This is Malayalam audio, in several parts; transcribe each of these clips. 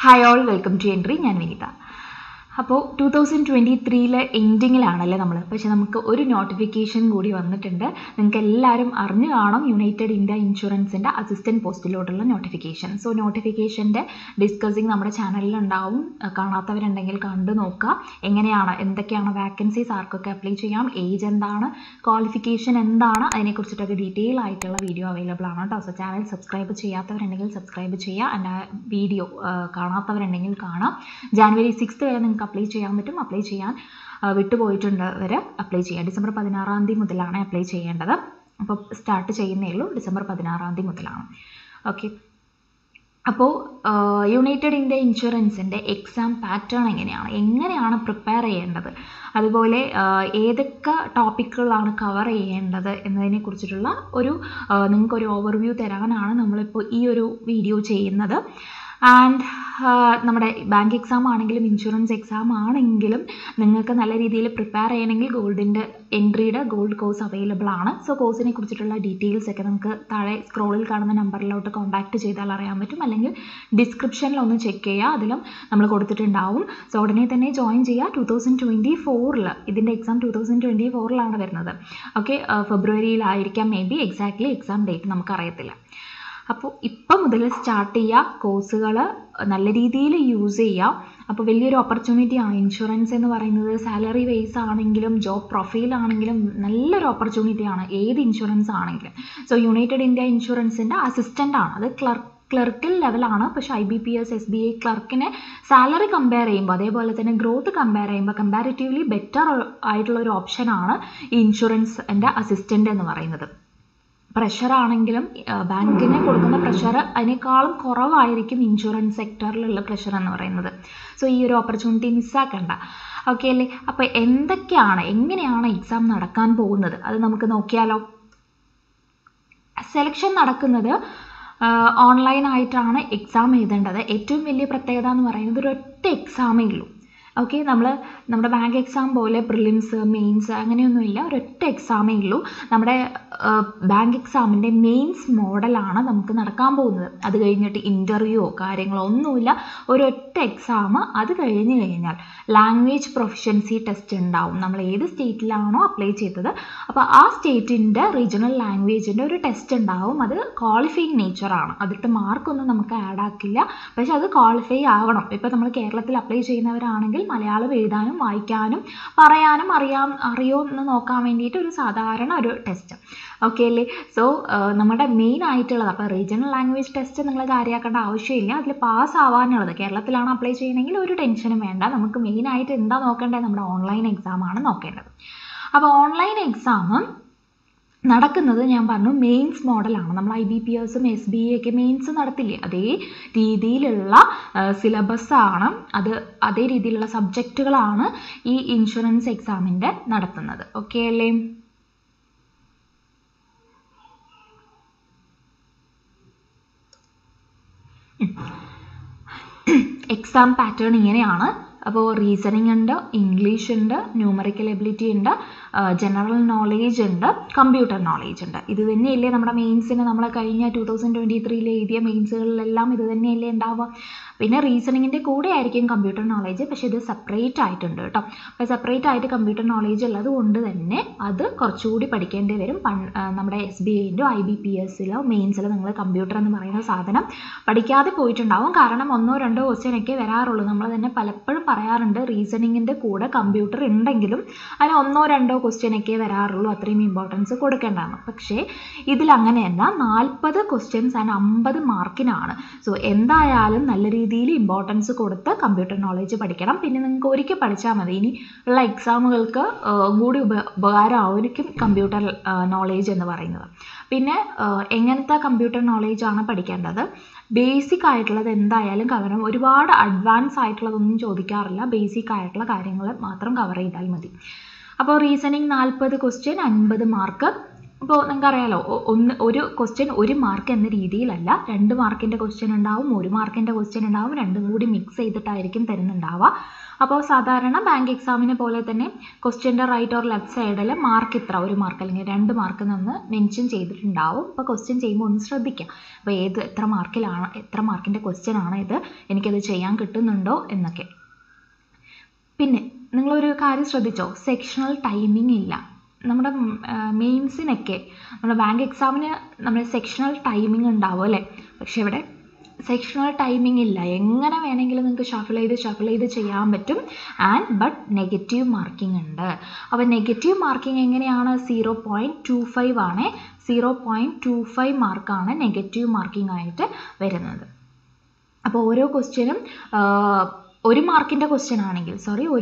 Hi all, welcome to Entry. ഞാൻ വിനിത. അപ്പോൾ 2023 എൻഡിങ്ങിലാണല്ലേ നമ്മൾ, പക്ഷെ നമുക്ക് ഒരു നോട്ടിഫിക്കേഷൻ കൂടി വന്നിട്ടുണ്ട്. നിങ്ങൾക്ക് എല്ലാവരും അറിഞ്ഞു കാണും, യുണൈറ്റഡ് ഇന്ത്യ ഇൻഷുറൻസിൻ്റെ അസിസ്റ്റൻറ്റ് പോസ്റ്റിലോട്ടുള്ള നോട്ടിഫിക്കേഷൻ. സോ നോട്ടിഫിക്കേഷൻ്റെ ഡിസ്കസിങ് നമ്മുടെ ചാനലിലുണ്ടാവും. കാണാത്തവരുണ്ടെങ്കിൽ കണ്ടു നോക്കുക. എങ്ങനെയാണ്, എന്തൊക്കെയാണ് വാക്കൻസീസ്, ആർക്കൊക്കെ അപ്ലൈ ചെയ്യാം, ഏജ് എന്താണ്, ക്വാളിഫിക്കേഷൻ എന്താണ്, അതിനെക്കുറിച്ചിട്ടൊക്കെ ഡീറ്റെയിൽ ആയിട്ടുള്ള വീഡിയോ അവൈലബിൾ ആണ് കേട്ടോ. സോ ചാനൽ സബ്സ്ക്രൈബ് ചെയ്യാത്തവരുണ്ടെങ്കിൽ സബ്സ്ക്രൈബ് ചെയ്യുക. എൻ്റെ വീഡിയോ കാണാത്തവരുണ്ടെങ്കിൽ കാണാം. January 6th വരെ നിങ്ങൾക്ക് അപ്ലൈ ചെയ്യാൻ പറ്റും. അപ്ലൈ ചെയ്യാൻ വിട്ടുപോയിട്ടുള്ളവർ അപ്ലൈ ചെയ്യാം. December 16 മുതലാണ് അപ്ലൈ ചെയ്യേണ്ടത്. അപ്പോൾ സ്റ്റാർട്ട് ചെയ്യുന്നേ ഉള്ളൂ, December 16 മുതലാണ്. ഓക്കെ, അപ്പോൾ യുണൈറ്റഡ് ഇന്ത്യ ഇൻഷുറൻസിൻ്റെ എക്സാം പാറ്റേൺ എങ്ങനെയാണ് പ്രിപ്പയർ ചെയ്യേണ്ടത്, അതുപോലെ ഏതൊക്കെ ടോപ്പിക്കുകളാണ് കവർ ചെയ്യേണ്ടത് എന്നതിനെ കുറിച്ചിട്ടുള്ള നിങ്ങൾക്കൊരു ഓവർവ്യൂ തരാനാണ് നമ്മളിപ്പോൾ ഈ ഒരു വീഡിയോ ചെയ്യുന്നത്. ആൻഡ് നമ്മുടെ ബാങ്ക് എക്സാം ആണെങ്കിലും ഇൻഷുറൻസ് എക്സാം ആണെങ്കിലും നിങ്ങൾക്ക് നല്ല രീതിയിൽ പ്രിപ്പയർ ചെയ്യണമെങ്കിൽ എൻട്രിയുടെ ഗോൾഡ് കോഴ്സ് അവൈലബിൾ ആണ്. സോ കോഴ്സിനെ കുറിച്ചിട്ടുള്ള ഡീറ്റെയിൽസ് ഒക്കെ നമുക്ക് താഴെ സ്ക്രോളിൽ കാണുന്ന നമ്പറിലോട്ട് കോൺടാക്റ്റ് ചെയ്താൽ അറിയാൻ പറ്റും, അല്ലെങ്കിൽ ഡിസ്ക്രിപ്ഷനിൽ ഒന്ന് ചെക്ക് ചെയ്യുക, അതിലും നമ്മൾ കൊടുത്തിട്ടുണ്ടാവും. സോ ഉടനെ തന്നെ ജോയിൻ ചെയ്യുക. 2024 ഇതിൻ്റെ എക്സാം 2024 വരുന്നത്. ഓക്കെ, ഫെബ്രുവരിയിലായിരിക്കാം maybe, exactly exam date നമുക്കറിയത്തില്ല. അപ്പോൾ ഇപ്പം മുതൽ സ്റ്റാർട്ട് ചെയ്യുക, കോഴ്സുകൾ നല്ല രീതിയിൽ യൂസ് ചെയ്യുക. അപ്പോൾ വലിയൊരു ഓപ്പർച്യൂണിറ്റിയാണ് ഇൻഷുറൻസ് എന്ന് പറയുന്നത്. സാലറി വൈസ് ആണെങ്കിലും ജോബ് പ്രൊഫൈൽ ആണെങ്കിലും നല്ലൊരു ഓപ്പർച്യൂണിറ്റിയാണ്, ഏത് ഇൻഷുറൻസ് ആണെങ്കിലും. സോ യുണൈറ്റഡ് ഇന്ത്യ ഇൻഷുറൻസിൻ്റെ അസിസ്റ്റൻ്റ് ആണ്, അത് ക്ലർക്കൽ ലെവലാണ്. പക്ഷേ IBPS SBI ക്ലർക്കിനെ സാലറി കമ്പയർ ചെയ്യുമ്പോൾ, അതേപോലെ തന്നെ ഗ്രോത്ത് കമ്പയർ ചെയ്യുമ്പോൾ കമ്പാരിറ്റീവ്ലി ബെറ്റർ ആയിട്ടുള്ളൊരു ഓപ്ഷനാണ് ഈ ഇൻഷുറൻസിൻ്റെ അസിസ്റ്റൻ്റ് എന്ന് പറയുന്നത്. പ്രഷർ ആണെങ്കിലും ബാങ്കിനെ കൊടുക്കുന്ന പ്രഷർ അതിനേക്കാളും കുറവായിരിക്കും ഇൻഷുറൻസ് സെക്ടറിലുള്ള പ്രഷർ എന്ന് പറയുന്നത്. സോ ഈ ഒരു ഓപ്പർച്യൂണിറ്റി മിസ്സാക്കണ്ട. ഓക്കെ അല്ലേ? അപ്പോൾ എങ്ങനെയാണ് എക്സാം നടക്കാൻ പോകുന്നത് അത് നമുക്ക് നോക്കിയാലോ. സെലക്ഷൻ നടക്കുന്നത് ഓൺലൈനായിട്ടാണ് എക്സാം എഴുതേണ്ടത്. ഏറ്റവും വലിയ പ്രത്യേകത എന്ന് പറയുന്നത് ഒരൊറ്റ എക്സാമേ ഉള്ളൂ. ഓക്കെ, നമ്മുടെ ബാങ്ക് എക്സാം പോലെ പ്രിലിംസ് മെയിൻസ് അങ്ങനെയൊന്നുമില്ല, ഒരൊറ്റ എക്സാമേ ഉള്ളൂ. നമ്മുടെ ബാങ്ക് എക്സാമിൻ്റെ മെയിൻസ് മോഡലാണ് നമുക്ക് നടക്കാൻ പോകുന്നത്. അത് കഴിഞ്ഞിട്ട് ഇൻ്റർവ്യൂവോ കാര്യങ്ങളോ ഒന്നുമില്ല, ഒരൊറ്റ എക്സാം. അത് കഴിഞ്ഞ് കഴിഞ്ഞാൽ ലാംഗ്വേജ് പ്രൊഫിഷ്യൻസി ടെസ്റ്റ് ഉണ്ടാവും. നമ്മൾ ഏത് സ്റ്റേറ്റിലാണോ അപ്ലൈ ചെയ്തത് അപ്പോൾ ആ സ്റ്റേറ്റിൻ്റെ റീജിയണൽ ലാംഗ്വേജിൻ്റെ ഒരു ടെസ്റ്റ് ഉണ്ടാവും. അത് ക്വാളിഫയിങ് നേച്ചറാണ്, അതിട്ട് മാർക്കൊന്നും നമുക്ക് ആഡ് ആക്കില്ല, പക്ഷെ അത് ക്വാളിഫൈ ആവണം. ഇപ്പോൾ നമ്മൾ കേരളത്തിൽ അപ്ലൈ ചെയ്യുന്നവരാണെങ്കിൽ മലയാളം എഴുതാനും വായിക്കാനും പറയാനും അറിയോ എന്ന് നോക്കാൻ വേണ്ടിയിട്ട് ഒരു സാധാരണ ഒരു ടെസ്റ്റ്. ഓക്കെ അല്ലേ? സോ നമ്മുടെ മെയിൻ ആയിട്ടുള്ളത്, അപ്പോൾ റീജിയണൽ ലാംഗ്വേജ് ടെസ്റ്റ് നിങ്ങൾ കാര്യമാക്കേണ്ട ആവശ്യമില്ല. അതിൽ പാസ് ആവാനുള്ളത്, കേരളത്തിലാണ് അപ്ലൈ ചെയ്യണമെങ്കിൽ ഒരു ടെൻഷനും വേണ്ട. നമുക്ക് മെയിനായിട്ട് എന്താ നോക്കേണ്ടത്, നമ്മുടെ ഓൺലൈൻ എക്സാമാണ് നോക്കേണ്ടത്. അപ്പോൾ ഓൺലൈൻ എക്സാം നടക്കുന്നത് ഞാൻ പറഞ്ഞു മെയിൻസ് മോഡലാണ്. നമ്മൾ IBPSും SBI ഒക്കെ മെയിൻസ് നടത്തില്ലേ, അതേ രീതിയിലുള്ള സിലബസാണ്, അതേ രീതിയിലുള്ള സബ്ജക്റ്റുകളാണ് ഈ ഇൻഷുറൻസ് എക്സാമിൻ്റെ നടത്തുന്നത്. ഓക്കെ അല്ലേ? എക്സാം പാറ്റേൺ ഇങ്ങനെയാണ്. അപ്പോൾ റീസണിങ് ഉണ്ട്, ഇംഗ്ലീഷ് ഉണ്ട്, ന്യൂമറിക്കൽ എബിലിറ്റി ഉണ്ട്, ജനറൽ നോളേജ് ഉണ്ട്, കമ്പ്യൂട്ടർ നോളേജ് ഉണ്ട്. ഇത് തന്നെയല്ലേ നമ്മുടെ മെയിൻസിന്, നമ്മൾ കഴിഞ്ഞ 2023 എഴുതിയ മെയിൻസുകളിലെല്ലാം ഇത് തന്നെയല്ലേ ഉണ്ടാവുക. പിന്നെ റീസണിങ്ങിൻ്റെ കൂടെ ആയിരിക്കും കമ്പ്യൂട്ടർ നോളേജ്, പക്ഷേ ഇത് സെപ്പറേറ്റ് ആയിട്ടുണ്ട് കേട്ടോ. അപ്പോൾ സെപ്പറേറ്റ് ആയിട്ട് കമ്പ്യൂട്ടർ നോളേജ് ഉള്ളത് കൊണ്ട് തന്നെ അത് കുറച്ചുകൂടി പഠിക്കേണ്ടി വരും. നമ്മുടെ SBIൻ്റെ IBPSലോ മെയിൻസിലോ നിങ്ങൾ കമ്പ്യൂട്ടർ എന്ന് പറയുന്ന സാധനം പഠിക്കാതെ പോയിട്ടുണ്ടാവും. കാരണം 1-2 ക്വസ്റ്റ്യനൊക്കെ വരാറുള്ളൂ. നമ്മൾ തന്നെ പലപ്പോഴും പറയാറുണ്ട്, റീസണിങ്ങിൻ്റെ കൂടെ കമ്പ്യൂട്ടർ ഉണ്ടെങ്കിലും അതിന് 1-2 ക്വസ്റ്റ്യനൊക്കെ വരാറുള്ളൂ, അത്രയും ഇമ്പോർട്ടൻസ് കൊടുക്കേണ്ടതാണ്. പക്ഷേ ഇതിലങ്ങനെയല്ല, 40 ക്വസ്റ്റ്യൻസ് ആൻഡ് 50 മാർക്കിനാണ്. സോ എന്തായാലും നല്ല രീതിയിൽ ഇമ്പോർട്ടൻസ് കൊടുത്ത് കമ്പ്യൂട്ടർ നോളേജ് പഠിക്കണം. പിന്നെ നിങ്ങൾക്ക് ഒരിക്കൽ പഠിച്ചാൽ മതി, ഇനി ഉള്ള എക്സാമുകൾക്ക് കൂടി ഉപകാരമായിരിക്കും കമ്പ്യൂട്ടർ നോളേജ് എന്ന് പറയുന്നത്. പിന്നെ എങ്ങനത്തെ കമ്പ്യൂട്ടർ നോളേജാണ് പഠിക്കേണ്ടത്, ബേസിക് ആയിട്ടുള്ളത് എന്തായാലും കവർ, ഒരുപാട് അഡ്വാൻസ് ആയിട്ടുള്ളതൊന്നും ചോദിക്കാറില്ല, ബേസിക് ആയിട്ടുള്ള കാര്യങ്ങൾ മാത്രം കവർ ചെയ്താൽ മതി. അപ്പോൾ റീസണിങ് 40 ക്വസ്റ്റ്യൻ 50 മാർക്ക്, ഇപ്പോൾ നിങ്ങൾക്കറിയാലോ, ഒരു ക്വസ്റ്റ്യൻ 1 മാർക്ക് എന്ന രീതിയിലല്ല, 2 മാർക്കിൻ്റെ ക്വസ്റ്റ്യൻ ഉണ്ടാവും, 1 മാർക്കിൻ്റെ ക്വസ്റ്റ്യൻ ഉണ്ടാവും, രണ്ടും കൂടി മിക്സ് ചെയ്തിട്ടായിരിക്കും തരുന്നുണ്ടാവുക. അപ്പോൾ സാധാരണ ബാങ്ക് എക്സാമിനെ പോലെ തന്നെ ക്വസ്റ്റ്യൻ്റെ റൈറ്റ് ഓർ ലെഫ്റ്റ് സൈഡിൽ മാർക്ക് ഇത്ര 1 മാർക്ക് അല്ലെങ്കിൽ 2 മാർക്ക് നിന്ന് മെൻഷൻ ചെയ്തിട്ടുണ്ടാവും. അപ്പോൾ ക്വസ്റ്റ്യൻ ചെയ്യുമ്പോൾ ഒന്ന് ശ്രദ്ധിക്കുക, അപ്പോൾ എത്ര മാർക്കിൻ്റെ ക്വസ്റ്റ്യൻ ആണ് ഇത്, എനിക്കത് ചെയ്യാൻ കിട്ടുന്നുണ്ടോ എന്നൊക്കെ. പിന്നെ നിങ്ങളൊരു കാര്യം ശ്രദ്ധിച്ചോ, സെക്ഷണൽ ടൈമിംഗ് ഇല്ല. നമ്മുടെ മെയിൻസിനൊക്കെ നമ്മുടെ ബാങ്ക് എക്സാമിന് നമ്മൾ സെക്ഷണൽ ടൈമിംഗ് ഉണ്ടാവും അല്ലേ, പക്ഷെ ഇവിടെ സെക്ഷണൽ ടൈമിംഗ് ഇല്ല. എങ്ങനെ വേണമെങ്കിലും നിങ്ങൾക്ക് ഷഫിൾ ചെയ്ത് ചെയ്യാൻ പറ്റും. ബട്ട് നെഗറ്റീവ് മാർക്കിംഗ് ഉണ്ട്. അപ്പോൾ നെഗറ്റീവ് മാർക്കിംഗ് എങ്ങനെയാണ്? 0.25 ആണ്. 0.25 മാർക്കാണ് നെഗറ്റീവ് മാർക്കിംഗ് ആയിട്ട് വരുന്നത്. അപ്പോൾ ഓരോ ക്വസ്റ്റ്യനും 1 മാർക്കിൻ്റെ ക്വസ്റ്റ്യൻ ആണെങ്കിൽ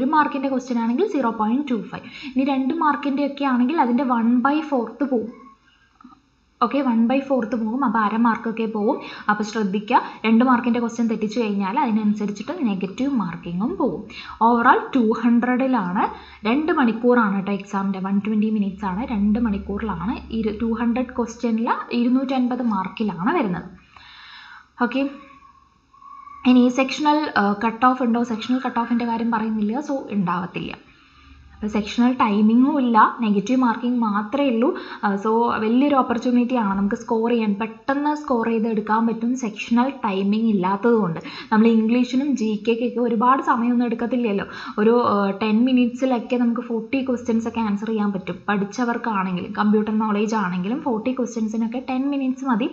0.25. ഇനി 2 മാർക്കിൻ്റെ ഒക്കെ ആണെങ്കിൽ അതിൻ്റെ 1/4 പോകും. ഓക്കെ, 1/4 പോകും. അപ്പോൾ അര മാർക്കൊക്കെ പോകും. അപ്പോൾ ശ്രദ്ധിക്കുക, 2 മാർക്കിൻ്റെ ക്വസ്റ്റ്യൻ തെറ്റിച്ചു കഴിഞ്ഞാൽ അതിനനുസരിച്ചിട്ട് നെഗറ്റീവ് മാർക്കിങ്ങും പോകും. ഓവറോൾ 200ലാണ്. 2 മണിക്കൂറാണ് കേട്ടോ എക്സാമിൻ്റെ. 120 മിനിറ്റ്സ് ആണ്. 2 മണിക്കൂറിലാണ് 200 ക്വസ്റ്റ്യനിൽ 250 മാർക്കിലാണ് വരുന്നത്. ഓക്കെ, ഇനി സെക്ഷണൽ കട്ട് ഓഫ് ഉണ്ടോ? സെക്ഷണൽ കട്ട് ഓഫിൻ്റെ കാര്യം പറയുന്നില്ല, സോ ഉണ്ടാവത്തില്ല. അപ്പോൾ സെക്ഷണൽ ടൈമിങ്ങും ഇല്ല, നെഗറ്റീവ് മാർക്കിംഗ് മാത്രമേ ഉള്ളൂ. സോ വലിയൊരു ഓപ്പർച്യൂണിറ്റിയാണ് നമുക്ക് സ്കോർ ചെയ്യാൻ, പെട്ടെന്ന് സ്കോർ ചെയ്തെടുക്കാൻ പറ്റും സെക്ഷണൽ ടൈമിംഗ് ഇല്ലാത്തത് കൊണ്ട്. നമ്മൾ ഇംഗ്ലീഷിനും GK ഒരുപാട് സമയമൊന്നും എടുക്കത്തില്ലല്ലോ. ഒരു 10 മിനിറ്റ്സിലൊക്കെ നമുക്ക് 40 ക്വസ്റ്റ്യൻസ് ഒക്കെ ആൻസർ ചെയ്യാൻ പറ്റും. പഠിച്ചവർക്കാണെങ്കിലും കമ്പ്യൂട്ടർ നോളേജ് ആണെങ്കിലും 40 ക്വസ്റ്റ്യൻസിനൊക്കെ 10 മിനിറ്റ്സ് മതി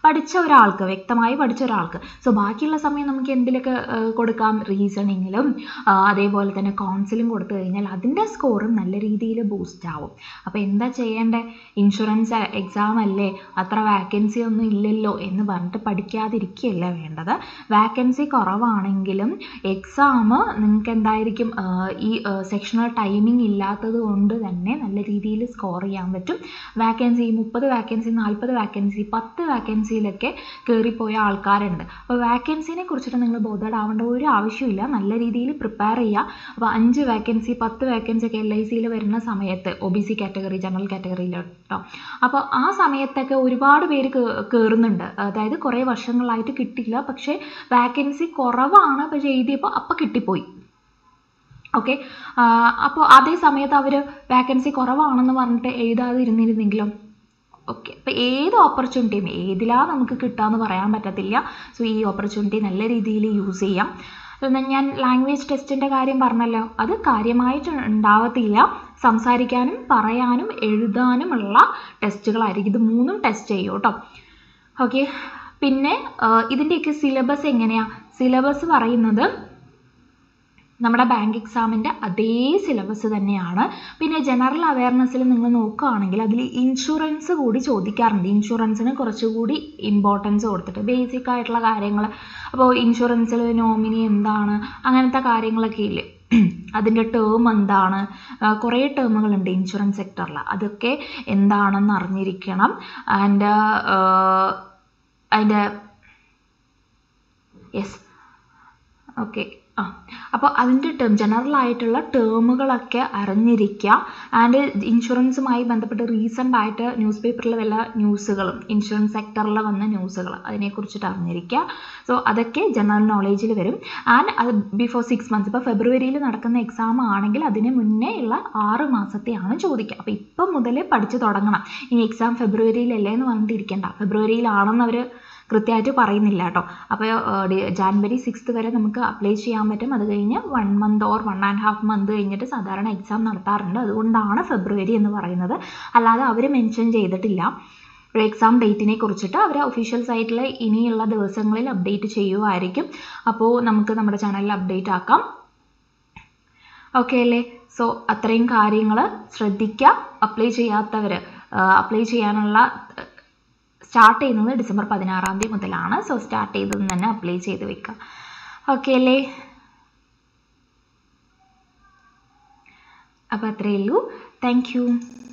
വ്യക്തമായി പഠിച്ച ഒരാൾക്ക്. സോ ബാക്കിയുള്ള സമയം നമുക്ക് എന്തിലൊക്കെ കൊടുക്കാം? റീസണിങ്ങിലും അതേപോലെ തന്നെ കൗൺസിലും കൊടുത്തു കഴിഞ്ഞാൽ അതിൻ്റെ സ്കോറും നല്ല രീതിയിൽ ബൂസ്റ്റ് ആവും. അപ്പോൾ എന്താ ചെയ്യേണ്ടത്? ഇൻഷുറൻസ് എക്സാം അല്ലേ, അത്ര വാക്കൻസി ഒന്നും ഇല്ലല്ലോ എന്ന് പറഞ്ഞിട്ട് പഠിക്കാതിരിക്കുകയല്ല വേണ്ടത്. വാക്കൻസി കുറവാണെങ്കിലും എക്സാം നിങ്ങൾക്ക് എന്തായിരിക്കും, ഈ സെക്ഷണൽ ടൈമിംഗ് ഇല്ലാത്തത് കൊണ്ട് തന്നെ നല്ല രീതിയിൽ സ്കോർ ചെയ്യാൻ പറ്റും. വാക്കൻസി 30 വാക്കൻസി 40 വാക്കൻസി 10 വാക്കൻസിയിലൊക്കെ കയറിപ്പോയ ആൾക്കാരുണ്ട്. അപ്പോൾ വാക്കൻസിനെ കുറിച്ചിട്ട് നിങ്ങൾ ബോധേഡ് ആവേണ്ട ഒരു ആവശ്യമില്ല. നല്ല രീതിയിൽ പ്രിപ്പയർ ചെയ്യുക. അപ്പോൾ 5 വാക്കൻസി 10 വാക്കൻസി ഒക്കെ LICയിൽ വരുന്ന സമയത്ത്, OBC കാറ്റഗറി ജനറൽ കാറ്റഗറിയിൽ കേട്ടോ, അപ്പോൾ ആ സമയത്തൊക്കെ ഒരുപാട് പേര് കയറുന്നുണ്ട്. അതായത് കുറേ വർഷങ്ങളായിട്ട് കിട്ടില്ല, പക്ഷേ വാക്കൻസി കുറവാണ്, പക്ഷേ എഴുതിയപ്പോൾ അപ്പം കിട്ടിപ്പോയി. ഓക്കെ, അപ്പോൾ അതേ സമയത്ത് അവർ വാക്കൻസി കുറവാണെന്ന് പറഞ്ഞിട്ട് എഴുതാതിരുന്നിരുന്നെങ്കിലും ഓക്കെ. അപ്പോൾ ഏത് ഓപ്പർച്യൂണിറ്റിയും ഏതിലാണ് നമുക്ക് കിട്ടുകയെന്ന് പറയാൻ പറ്റത്തില്ല. സോ ഈ ഓപ്പർച്യൂണിറ്റി നല്ല രീതിയിൽ യൂസ് ചെയ്യാം. ഞാൻ ലാംഗ്വേജ് ടെസ്റ്റിൻ്റെ കാര്യം പറഞ്ഞല്ലോ, അത് കാര്യമായിട്ട് ഉണ്ടാവത്തില്ല. സംസാരിക്കാനും പറയാനും എഴുതാനുമുള്ള ടെസ്റ്റുകളായിരിക്കും. ഇത് 3ഉം ടെസ്റ്റ് ചെയ്യും കേട്ടോ. ഓക്കെ, പിന്നെ ഇതിൻ്റെയൊക്കെ സിലബസ് എങ്ങനെയാണ്? സിലബസ് പറയുന്നത് നമ്മുടെ ബാങ്ക് എക്സാമിൻ്റെ അതേ സിലബസ് തന്നെയാണ്. പിന്നെ ജനറൽ അവയർനെസ്സിൽ നിങ്ങൾ നോക്കുകയാണെങ്കിൽ അതിൽ ഇൻഷുറൻസ് കൂടി ചോദിക്കാറുണ്ട്. ഇൻഷുറൻസിന് കുറച്ചുകൂടി ഇമ്പോർട്ടൻസ് കൊടുത്തിട്ട് ബേസിക് ആയിട്ടുള്ള കാര്യങ്ങൾ. അപ്പോൾ ഇൻഷുറൻസിൽ നോമിനി എന്താണ്, അങ്ങനത്തെ കാര്യങ്ങളൊക്കെ ഇല്ലേ, അതിൻ്റെ ടേം എന്താണ്, കുറേ ടേമുകളുണ്ട് ഇൻഷുറൻസ് സെക്ടറിൽ, അതൊക്കെ എന്താണെന്ന് അറിഞ്ഞിരിക്കണം. ആൻഡ് അതിൻ്റെ യെസ് ഓക്കെ അപ്പോൾ അതിൻ്റെ ജനറൽ ആയിട്ടുള്ള ടേമുകളൊക്കെ അറിഞ്ഞിരിക്കുക. ആൻഡ് ഇൻഷുറൻസുമായി ബന്ധപ്പെട്ട് റീസെൻ്റ് ആയിട്ട് ന്യൂസ് പേപ്പറിൽ വല്ല ന്യൂസുകളും ഇൻഷുറൻസ് സെക്ടറിൽ വന്ന ന്യൂസുകൾ അതിനെക്കുറിച്ചിട്ട് അറിഞ്ഞിരിക്കുക. സോ അതൊക്കെ ജനറൽ നോളേജിൽ വരും. ആൻഡ് അത് ബിഫോർ 6 മന്ത്സ്, ഇപ്പോൾ ഫെബ്രുവരിയിൽ നടക്കുന്ന എക്സാം ആണെങ്കിൽ അതിന് മുന്നേ ഉള്ള 6 മാസത്തെയാണ് ചോദിക്കുക. അപ്പോൾ ഇപ്പം മുതലേ പഠിച്ചു തുടങ്ങണം. ഇനി എക്സാം ഫെബ്രുവരിയിലല്ലേ എന്ന് പറഞ്ഞിട്ട് ഇരിക്കേണ്ട. ഫെബ്രുവരിയിലാണെന്ന് അവർ കൃത്യമായിട്ട് പറയുന്നില്ല കേട്ടോ. അപ്പോൾ ജാനുവരി 6 വരെ നമുക്ക് അപ്ലൈ ചെയ്യാൻ പറ്റും. അത് കഴിഞ്ഞ് 1 മന്ത് ഓർ 1.5 മന്ത് കഴിഞ്ഞിട്ട് സാധാരണ എക്സാം നടത്താറുണ്ട്. അതുകൊണ്ടാണ് ഫെബ്രുവരി എന്ന് പറയുന്നത്. അല്ലാതെ അവർ മെൻഷൻ ചെയ്തിട്ടില്ല ഒരു എക്സാം ഡേറ്റിനെ കുറിച്ചിട്ട്. അവർ ഒഫീഷ്യൽ സൈറ്റിൽ ഇനിയുള്ള ദിവസങ്ങളിൽ അപ്ഡേറ്റ് ചെയ്യുമായിരിക്കും. അപ്പോൾ നമുക്ക് നമ്മുടെ ചാനലിൽ അപ്ഡേറ്റ് ആക്കാം. ഓക്കെ അല്ലേ? സോ അത്രയും കാര്യങ്ങൾ ശ്രദ്ധിക്കുക. അപ്ലൈ ചെയ്യാനുള്ള സ്റ്റാർട്ട് ചെയ്യുന്നത് ഡിസംബർ 16 മുതലാണ്. സോ സ്റ്റാർട്ട് ചെയ്തത് തന്നെ അപ്ലൈ ചെയ്ത് വെക്കുക. ഓക്കെ അല്ലേ? അപ്പോൾ അത്രയേ ഉള്ളൂ. Thank U.